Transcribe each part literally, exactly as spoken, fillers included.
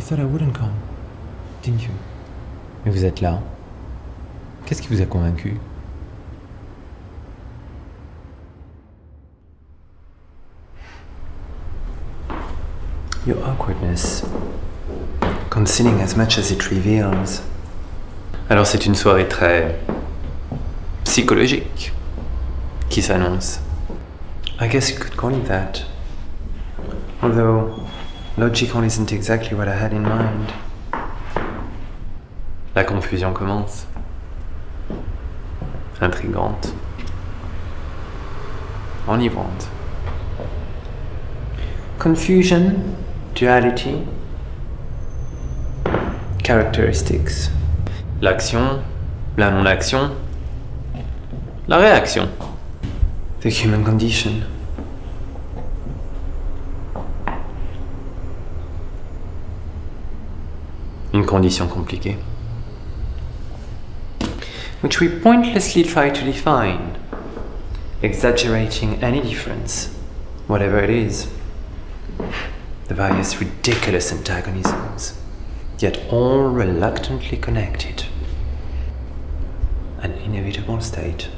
thought I wouldn't come, didn't you? Mais vous êtes là. Qu'est-ce qui vous a convaincu? Your awkwardness, concealing as much as it reveals. Alors c'est une soirée très psychologique qui s'annonce. I guess you could call it that. Although, logical isn't exactly what I had in mind. La confusion commence. Intrigante. Enivrante. Confusion, duality, characteristics. L'action, la non-action, la réaction. The human condition. Une condition compliquée. Which we pointlessly try to define, exaggerating any difference, whatever it is. The various ridiculous antagonisms, yet all reluctantly connected. An inevitable state.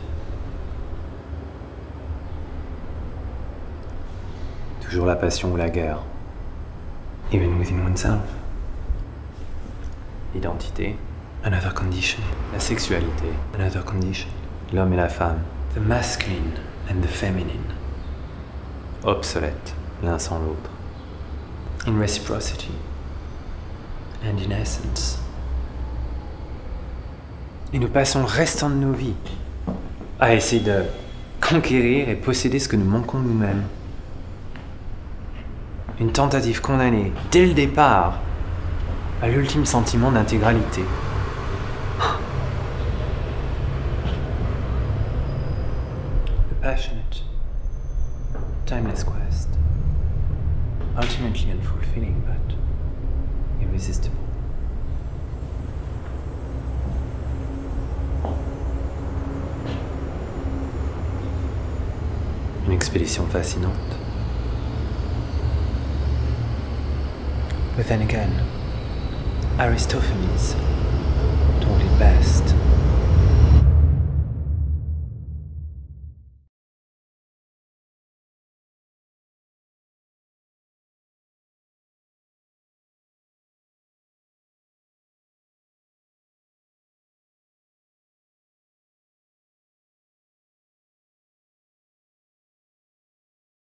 Toujours la passion ou la guerre. Even within oneself. L'identité, Another condition. la sexualité, Another condition. l'homme et la femme, The masculine and the feminine. obsolètes l'un sans l'autre. In reciprocity. And in essence. Et nous passons le restant de nos vies à essayer de conquérir et posséder ce que nous manquons de nous-mêmes. Une tentative condamnée, dès le départ, à l'ultime sentiment d'intégralité. A passionate, timeless quest. Ultimately unfulfilling, but irresistible. Une expédition fascinante. But then again, Aristophanes told it best.